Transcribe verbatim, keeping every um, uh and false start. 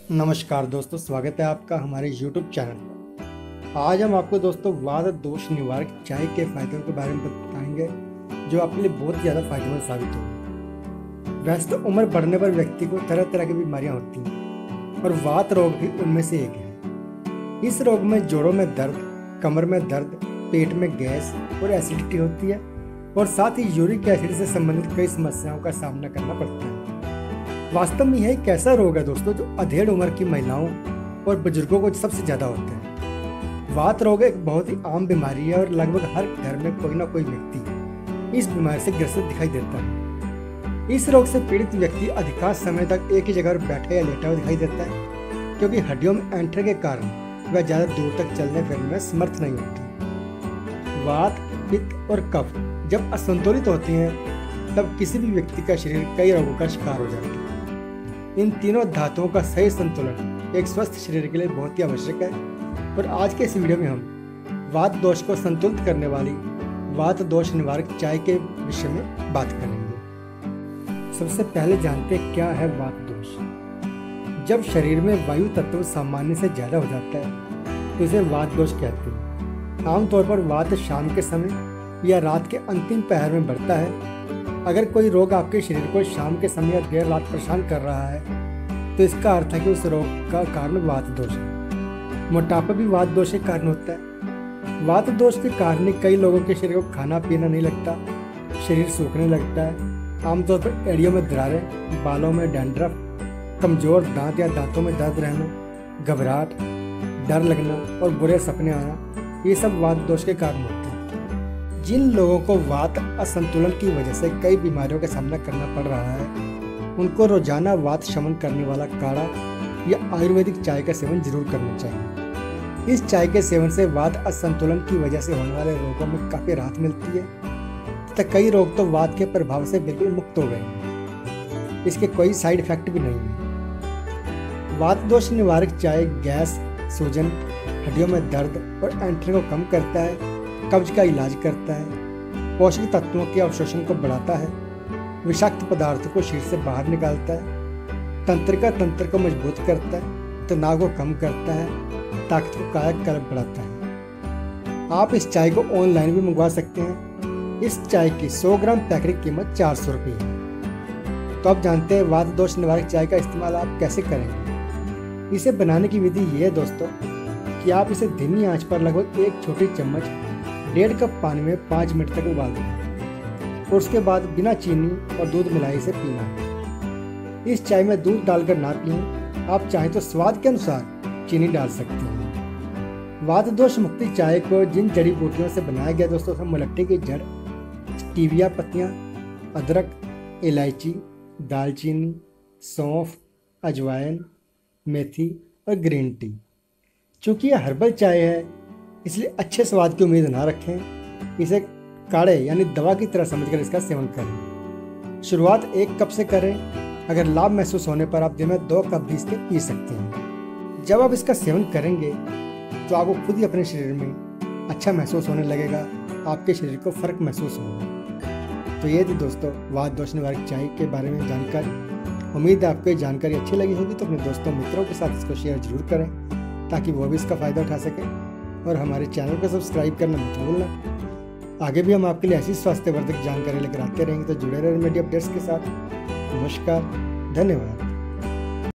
नमस्कार दोस्तों, स्वागत है आपका हमारे यूट्यूब चैनल पर। आज हम आपको दोस्तों वात दोष निवारक चाय के फायदों के बारे में बताएंगे, जो आपके लिए बहुत ज़्यादा फायदेमंद साबित होगी। वैसे तो उम्र बढ़ने पर व्यक्ति को तरह तरह की बीमारियां होती हैं और वात रोग भी उनमें से एक है। इस रोग में जोड़ों में दर्द, कमर में दर्द, पेट में गैस और एसिडिटी होती है और साथ ही यूरिक एसिड से संबंधित कई समस्याओं का सामना करना पड़ता है। वास्तव में यह एक ऐसा रोग है दोस्तों जो अधेड़ उम्र की महिलाओं और बुजुर्गों को सबसे ज्यादा होता है। वात रोग एक बहुत ही आम बीमारी है और लगभग हर घर में कोई ना कोई व्यक्ति इस बीमारी से ग्रसित दिखाई देता है। इस रोग से पीड़ित व्यक्ति अधिकांश समय तक एक ही जगह पर बैठा या लेटा हुआ दिखाई देता है, क्योंकि हड्डियों में एंटर के कारण वह ज्यादा दूर तक चलने फिरने में समर्थ नहीं होती। वात, पित्त और कफ जब असंतुलित होती हैं, तब किसी भी व्यक्ति का शरीर कई रोगों का शिकार हो जाता है। इन तीनों धातुओं का सही संतुलन एक स्वस्थ शरीर के लिए बहुत ही आवश्यक है और आज के इस वीडियो में हम वात दोष को संतुलित करने वाली वात दोष निवारक चाय के विषय में बात करेंगे। सबसे पहले जानते हैं क्या है वात दोष। जब शरीर में वायु तत्व सामान्य से ज्यादा हो जाता है तो इसे वात दोष कहते हैं। आमतौर पर वात शाम के समय या रात के अंतिम पहर में बढ़ता है। अगर कोई रोग आपके शरीर को शाम के समय या देर रात परेशान कर रहा है तो इसका अर्थ है कि उस रोग का कारण वात दोष है। मोटापा भी वात दोष के कारण होता है। वात दोष के कारण कई लोगों के शरीर को खाना पीना नहीं लगता, शरीर सूखने लगता है। आमतौर पर एड़ियों में दरारें, बालों में डैंड्रफ, कमजोर दांत या दांतों में दर्द रहना, घबराहट, डर लगना और बुरे सपने आना, ये सब वात दोष के कारण होते हैं। जिन लोगों को वात असंतुलन की वजह से कई बीमारियों का सामना करना पड़ रहा है, उनको रोजाना वात शमन करने वाला काढ़ा या आयुर्वेदिक चाय का सेवन जरूर करना चाहिए। इस चाय के सेवन से वात असंतुलन की वजह से होने वाले रोगों में काफी राहत मिलती है तथा कई रोग तो वात के प्रभाव से बिल्कुल मुक्त हो गए हैं। इसके कोई साइड इफेक्ट भी नहीं है। वात दोष निवारक चाय गैस, सूजन, हड्डियों में दर्द और एंट्री को कम करता है, कब्ज का इलाज करता है, पोषक तत्वों के अवशोषण को बढ़ाता है, विषाक्त पदार्थों को शरीर से बाहर निकालता है, तंत्रिका तंत्र को मजबूत करता है, तनाव को कम करता है, ताकत को कायाकल्प बढ़ाता है। आप इस चाय को ऑनलाइन भी मंगवा सकते हैं। इस चाय की सौ ग्राम पैकेट की कीमत चार सौ रुपये है। तो आप जानते हैं वात दोष निवारक चाय का इस्तेमाल आप कैसे करेंगे। इसे बनाने की विधि ये है दोस्तों कि आप इसे धीमी आंच पर लगभग एक छोटी चम्मच डेढ़ कप पानी में पाँच मिनट तक उबाल दें और उसके बाद बिना चीनी और दूध मिलाए इसे पीना है। इस चाय में दूध डालकर ना पिएं, आप चाहें तो स्वाद के अनुसार चीनी डाल सकते हैं। वात दोष मुक्ति चाय को जिन जड़ी बूटियों से बनाया गया दोस्तों, उसमें मुलट्ठी की जड़, स्टीविया पत्तियां, अदरक, इलायची, दालचीनी, सौंफ, अजवाइन, मेथी और ग्रीन टी। चूँकि यह हर्बल चाय है इसलिए अच्छे स्वाद की उम्मीद ना रखें। इसे काढ़े यानी दवा की तरह समझकर इसका सेवन करें। शुरुआत एक कप से करें। अगर लाभ महसूस होने पर आप दिन में दो कप भी इसके पी सकते हैं। जब आप इसका सेवन करेंगे तो आपको खुद ही अपने शरीर में अच्छा महसूस होने लगेगा, आपके शरीर को फर्क महसूस होगा। तो ये थी दोस्तों वात दोष निवारक चाय के बारे में जानकारी। उम्मीद है आपको ये जानकारी अच्छी लगी होगी, तो अपने दोस्तों मित्रों के साथ इसको शेयर जरूर करें ताकि वो भी इसका फ़ायदा उठा सकें। और हमारे चैनल को सब्सक्राइब करना मत भूलना। आगे भी हम आपके लिए ऐसी स्वास्थ्यवर्धक जानकारी लेकर आते रहेंगे, तो जुड़े रहें रेमेडी अपडेट्स के साथ। नमस्कार, धन्यवाद।